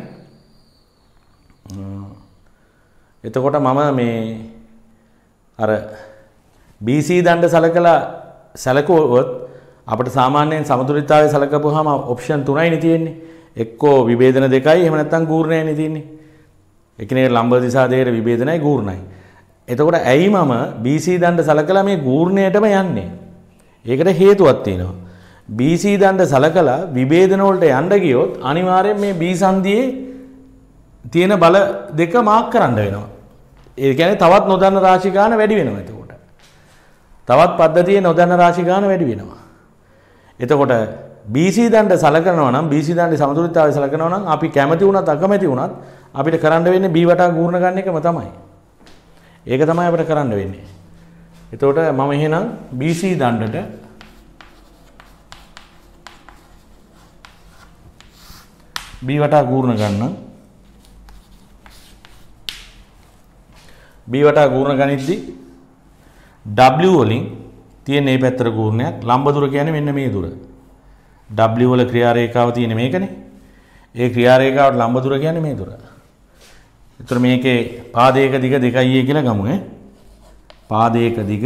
එතකොට මම මේ අර B C දණ්ඩ සලකලා සැලකුවොත් අපිට සාමාන්‍යයෙන් සමතුලිතතාවය සලකපුවාම ඔප්ෂන් තුනයිනේ තියෙන්නේ. එක්කෝ විභේදන දෙකයි එහෙම නැත්නම් ගූර්ණයනේ තියෙන්නේ. එකිනෙක ලම්බ දිශා දෙකේ විභේදනයි ගූර්ණයි. එතකොට ඇයි මම B C දණ්ඩ සලකලා මේ ගූර්ණයටම යන්නේ? ඒකට හේතුවක් තියෙනවා. B C දණ්ඩ සලකලා විභේදන වලට යන්න ගියොත් අනිවාර්යෙන් මේ B සංදියේ තියෙන බල දෙක මාක් කරන්න වෙනවා. ඒ කියන්නේ තවත් නොදන්න රාශි ගාන වැඩි වෙනවා එතකොට. තවත් පද්ධතියේ නොදන්න රාශි ගාන වැඩි වෙනවා. එතකොට B C දණ්ඩ සලකනවා නම් B C දණ්ඩේ සමතුලිතතාවය සලකනවා නම් අපි කැමති වුණත් අකමැති වුණත් අපිට කරන්න වෙන්නේ B වටා ගූර්ණ ගන්න එකම තමයි. ඒක තමයි අපිට කරන්න වෙන්නේ. එතකොට මම එහෙනම් B C දණ්ඩට B වටා ගූර්ණ ගන්නම්. B වටා ගූර්ණ ගනිද්දි W වලින් තියෙන මේ පැත්තට ගූර්ණයක් ලම්බ දුර කියන්නේ මෙන්න මේ දුර. W වල ක්‍රියා රේඛාව තියෙන්නේ මේකනේ. ඒ ක්‍රියා රේඛාවට ලම්බ දුර කියන්නේ මේ දුර. ඒතර මේකේ පාදයක දිග දෙකයි කියලා ගමු ඈ. පාදයක දිග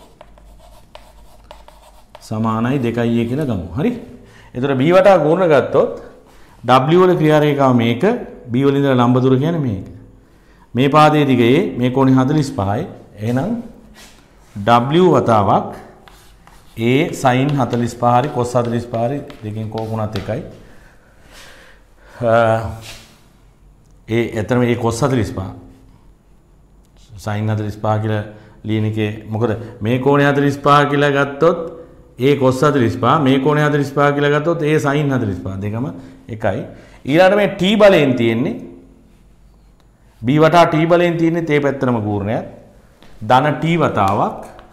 සමානයි දෙකයි කියලා ගමු. හරි? ඒතර B වටා ගූර්ණ ගත්තොත් W වල ක්‍රියා රේඛාව මේක, B වල ඉඳලා ලම්බ දුර කියන්නේ මේක. මේ පාදයේ දිගේ මේ කෝණය හතළිස් පහයි. එහෙනම් W වතාවක් A sin හතළිස් පහ හරි cos හතළිස් පහ හරි දෙකෙන් කෝකුණත් එකයි. ඒ එතරම් ඒ cos හතළිස් පහ sin හතළිස් පහ කියලා ලියන එකේ මොකද මේ කෝණය හතළිස් පහ කියලා ගත්තොත් A cos හතළිස් පහ මේ කෝණය හතළිස් පහ කියලා ගත්තොත් A sin හතළිස් පහ දෙකම එකයි. ඊළඟට මේ T බලයෙන් තියෙන්නේ B වටා T බලයෙන් තියෙන්නේ තේ පැත්තරම ගූර්ණයක්. ධන T වතාවක්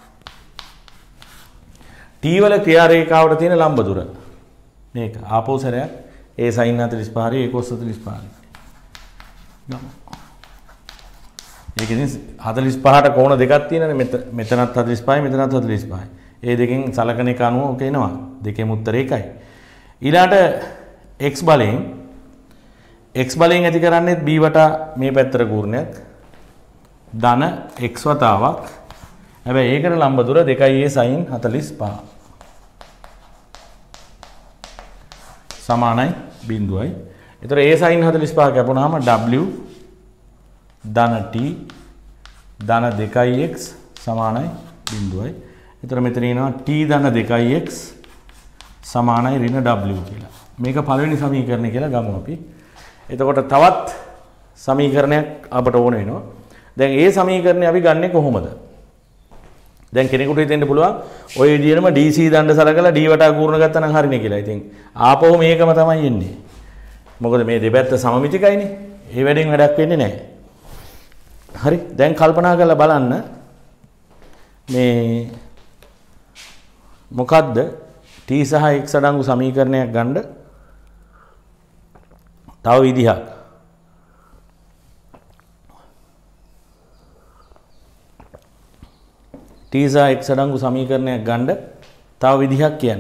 T වල ක්‍රියා රේඛාවට තියෙන ලම්බ දුර මේක ආපෝ සැරයක් A sin හතළිස් පහ හරි A cos හතළිස් පහ හරි ගමු. ඒක ඉතින් හතළිස් පහට කෝණ දෙකක් තියෙනනේ මෙතනත් හතළිස් පහයි මෙතනත් හතළිස් පහයි. ඒ දෙකෙන් සලකන එක අනුව ඔක එනවා. දෙකේම උත්තරේ එකයි. ඊළාට x බලයෙන් x බලයෙන් ඇති කරන්නේ b වටා මේ පැත්තට ගූර්ණයක් ධන x වතාවක්. හැබැයි ඒකට ලම්බ දුර දෙකයි a sin හතළිස් පහ සමානයි බිංදුවයි. ඒතර a sin හතළිස් පහ කැපුණාම w ධන t ධන දෙකයි x සමානයි බිංදුවයි. ඒතර මෙතන එනවා t ධන දෙකයි x සමානයි ඍණ w කියලා. මේක පළවෙනි සමීකරණය කියලා ගමු අපි. එතකොට තවත් සමීකරණයක් අපට ඕන වෙනවා. දැන් ඒ සමීකරණය අපි ගන්නෙ කොහොමද? දැන් කෙනෙකුට හිතෙන්න පුළුවන් ඔය විදිහටම D C දණ්ඩ සලකලා D වටා කූර්ණ ගත්තා නම් හරිනේ කියලා. ඉතින් ආපහු මේකම තමයි එන්නේ. මොකද මේ දෙපැත්ත සමමිතිකයිනේ. ඒ වැඩෙන් වැඩක් වෙන්නේ නැහැ. හරි. දැන් කල්පනා කරලා බලන්න මේ මොකද්ද t සහ x අඩංගු සමීකරණයක් ගන්න තව විදිහක්. t සහ x අඩංගු සමීකරණයක් ගන්න තව විදිහක් කියන්න.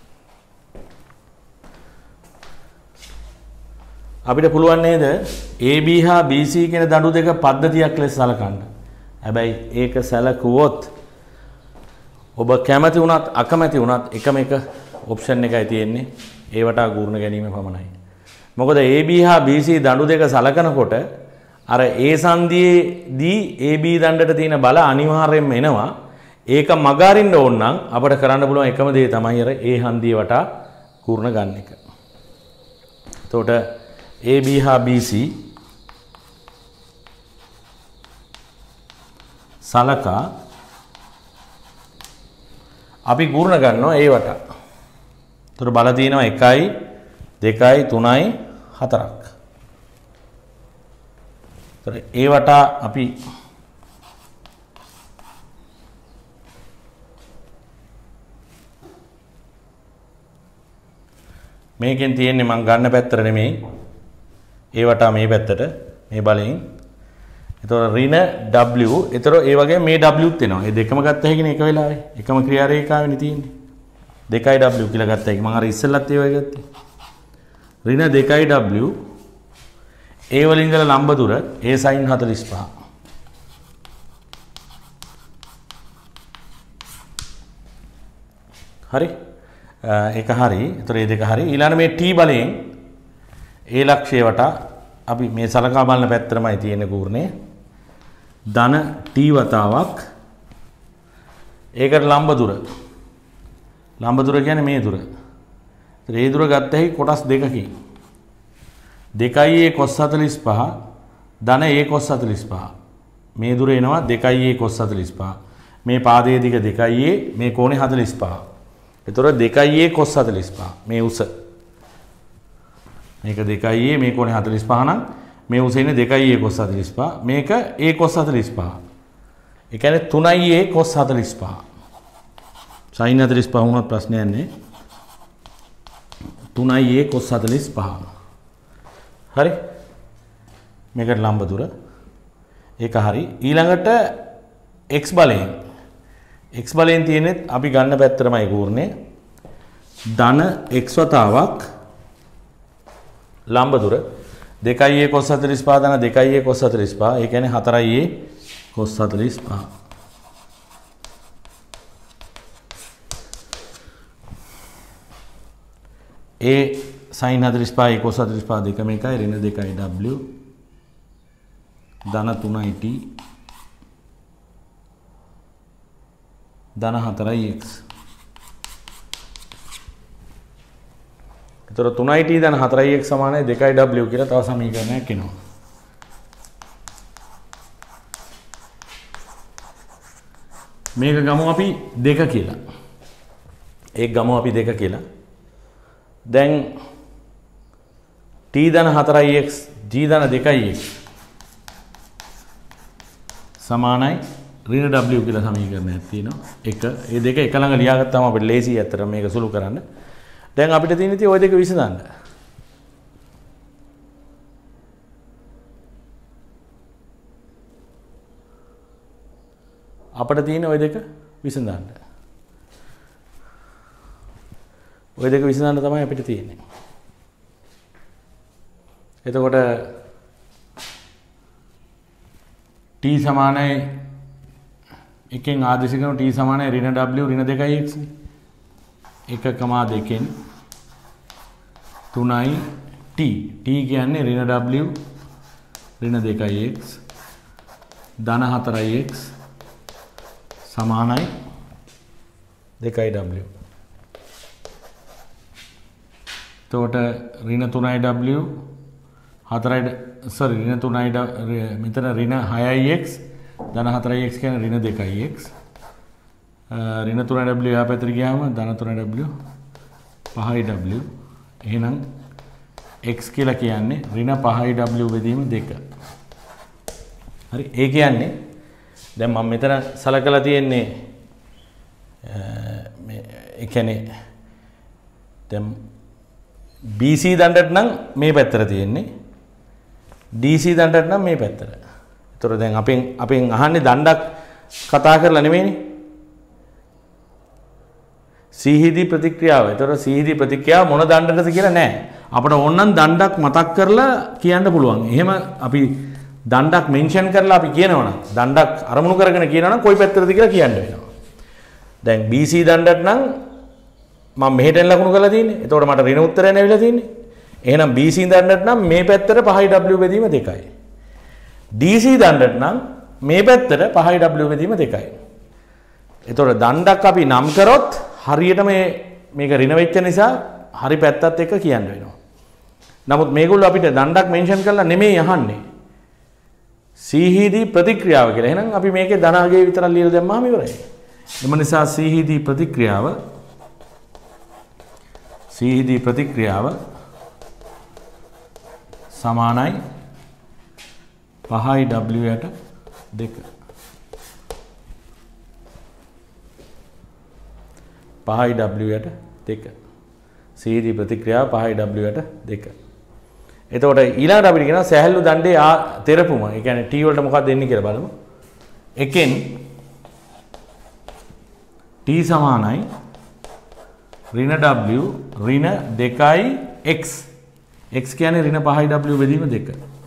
අපිට පුළුවන් නේද A B හා B C කියන දඬු දෙක පද්ධතියක් ලෙස සලකන්න. හැබැයි ඒක සැලකුවොත් ඔබ කැමති වුණත් අකමැති වුණත් එකම එක ඔප්ෂන් එකයි තියෙන්නේ ඒවට ගුණ ගැනීම පමණයි. මොකද A B හා B C දඬු දෙක සලකනකොට අර A සංදියේදී A B දණ්ඩට තියෙන බල අනිවාර්යයෙන්ම එනවා. ඒක මග අරින්න ඕන නම් අපිට කරන්න පුළුවන් එකම දේ තමයි අර A හන්දිය වටා කූර්ණ ගන්න එක. එතකොට A B හා B C සලකා අපි කූර්ණ ගන්නවා A වටා. එතකොට බල තියෙනවා එකයි දෙකයි තුනයි හතරක්. එතකොට A වටා අපි මේකෙන් තියෙන්නේ මම ගන්න පැත්තට නෙමෙයි ඒ වටා මේ පැත්තට මේ බලයෙන්. එතකොට ඍණ W. එතකොට ඒ වගේ මේ W ත් එනවා. මේ දෙකම ගත්ත හැකිනේ එක වෙලාවේ. එකම ක්‍රියා රේඛාවෙනේ තියෙන්නේ. දෙකයි W කියලා ගත්ත හැකි. මම අර ඉස්සෙල්ලත් ඒ වගේ ගත්තේ. ඍණ දෙකයි W. ඒ වලින් ඉඳලා ලම්බ දුර A sin හතළිස් පහ. හරි. ඒක හරි. ඒතර මේ දෙක හරි. ඊළඟ මේ t බලයෙන් ඒ ලක්ෂය වටා අපි මේ සලකා බලන පැත්තටමයි තියෙන කූර්ණය. ධන t වතාවක් ඒකට ලම්බ දුර. ලම්බ දුර කියන්නේ මේ දුර. ඒතර මේ දුර ගත්ත හැකි කොටස් දෙකකින්. දෙකයි a cos හතළිස් පහ ධන a cos හතළිස් පහ. මේ දුර එනවා දෙකයි a cos හතළිස් පහ. මේ පාදයේ දිග දෙකයි a මේ කෝණය හතළිස් පහ. එතකොට දෙකයි a cos හතළිස් පහ මේ උස මේක දෙකයි a මේ කෝණය හතළිස් පහ නම් මේ උස ඉන්නේ දෙකයි a cos හතළිස් පහ මේක a cos හතළිස් පහ. ඒ කියන්නේ තුනයි a cos හතළිස් පහ. sin හතළිස් පහ වුණත් ප්‍රශ්නයක් නැහැ. තුනයි a cos හතළිස් පහ. හරි. මේකට ලම්බ දුර ඒක හරි. ඊළඟට x බලයෙන් x බලයෙන් තියෙන්නේ අපි ගන්න පැත්තරමයි කූර්ණය. ධන x වතාවක් ලම්බ දුර දෙකයි a cos හතළිස් පහ ධන දෙකයි a cos හතළිස් පහ. ඒ කියන්නේ හතරයි a cos හතළිස් පහ. a sin හතළිස් පහ a cos හතළිස් පහ දෙකම එකයි. ඍණ දෙකයි w ධන තුනයි t ධන හතරයි x. එතකොට තුනයි t ධන හතරයි x සමානයි දෙකයි w කියලා තව සමීකරණයක් එනවා. මේක ගමු අපි දෙක කියලා. ඒක ගමු අපි දෙක කියලා. දැන් t ධන හතරයි x g ධන දෙකයි x සමානයි ඍණ w කියලා සමීකරණයක් තියෙනවා. එක ඒ දෙක එක ළඟ ලියාගත්තාම අපිට ලේසියි අතට මේක සුළු කරන්න. දැන් අපිට තියෙන ඉතින් ওই දෙක විසඳන්න. අපිට තියෙන ওই දෙක විසඳන්න. ওই දෙක විසඳන්න තමයි අපිට තියෙන්නේ. එතකොට t සමානයි එකෙන් ආදේශ කරන t සමානයි ඍණ w ඍණ දෙකයි x එක කමා දෙකෙන් තුනයි t t කියන්නේ ඍණ w ඍණ දෙකයි x ධන හතරයි x සමානයි දෙකයි w. එතකොට ඍණ තුනයි w හතරයි sorry ඍණ තුනයි මෙතන ඍණ හයයි x ධන හතරයි x කියන්නේ ඍණ දෙකයි x ඍණ තුනයි w එහා පැත්තට ගියාම ධන තුනයි w පහයි w එහෙනම් x කියලා කියන්නේ ඍණ පහයි w බෙදීම දෙක. හරි ඒ කියන්නේ දැන් මම මෙතන සලකලා තියෙන්නේ මේ ඒ කියන්නේ දැන් B C දණ්ඩට නම් මේ පැත්තට තියෙන්නේ. D C දණ්ඩට නම් මේ පැත්තට. ඒතර දැන් අපෙන් අපෙන් අහන්නේ දණ්ඩක් කතා කරලා නෙමෙයිනේ. සීහිදී ප්‍රතික්‍රියාව. ඒතර සීහිදී ප්‍රතික්‍රියාව මොන දණ්ඩටද කියලා නෑ. අපිට ඕනනම් දණ්ඩක් මතක් කරලා කියන්න පුළුවන්. එහෙම අපි දණ්ඩක් මෙන්ෂන් කරලා අපි කියනවනම් දණ්ඩක් අරමුණු කරගෙන කියනවනම් කොයි පැත්තටද කියලා කියන්න වෙනවා. දැන් B C දණ්ඩට නම් මම මෙහෙට ලකුණු කරලා තියෙන්නේ. එතකොට මට ඍණ උත්තරය නැවිලා තියෙන්නේ. එහෙනම් B C දණ්ඩට නම් මේ පැත්තට පහයි W බෙදීම දෙකයි. D C දණ්ඩට නම් මේ පැත්තට පහයි W බෙදීම දෙකයි. එතකොට දණ්ඩක් අපි නම් කරොත් හරියට මේ මේක ඍණ වෙච්ච නිසා හරි පැත්තත් එක්ක කියන්න වෙනවා. නමුත් මේගොල්ලෝ අපිට දණ්ඩක් මෙන්ෂන් කරලා නෙමෙයි අහන්නේ. සීහිදී ප්‍රතික්‍රියාව කියලා. එහෙනම් අපි මේකේ ධන අගය විතරක් ලියලා දැම්මම ඉවරයි. එම නිසා සීහිදී ප්‍රතික්‍රියාව සීහිදී ප්‍රතික්‍රියාව සමානයි පහයි W යට දෙක. පහයි W යට දෙක. සීහිදී ප්‍රතික්‍රියාව පහයි W යට දෙක. එතකොට ඊළඟට අපිට කියනවා සැහැල්ලු දණ්ඩේ ආ තෙරපුම. ඒ කියන්නේ T වලට මොකක්ද දෙන්නේ කියලා බලමු. එකෙන් T සමානයි ඍණ W ඍණ දෙකයි x. x කියන්නේ ඍණ පහයි W බෙදීම දෙක.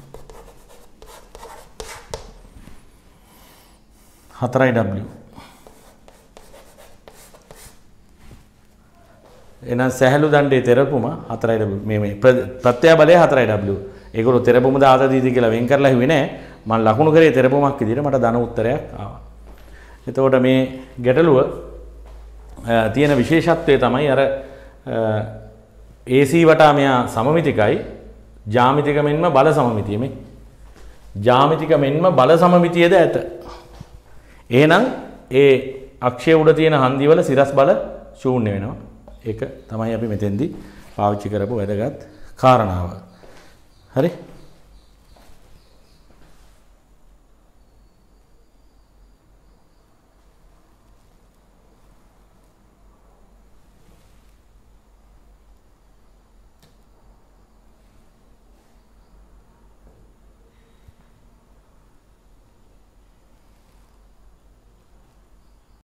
හතරයි W. එහෙනම් සැහැල්ලු දණ්ඩේ තෙරපුම හතරයි W. මේ මේ ප්‍රත්‍ය බලය හතරයි W. ඒගොල්ලෝ තෙරපුම දාත දීති කියලා වෙන් කරලා හිුවේ නෑ. මම ලකුණු කරේ තෙරපුමක් විදිහට මට ධන උත්තරයක් ආවා. එතකොට මේ ගැටලුව තියෙන විශේෂත්වය තමයි අර A C වටා මෙයා සමමිතිකයි ජ්‍යාමිතික මෙන්ම බල සමමිතිය මේ. ජ්‍යාමිතික මෙන්ම බල සමමිතියද ඇත. එහෙනම් ඒ අක්ෂය උඩ තියෙන හන්දිවල සිරස් බල ශූන්‍ය වෙනවා. ඒක තමයි අපි මෙතෙන්දී පාවිච්චි කරපු වැදගත් කාරණාව. හරි?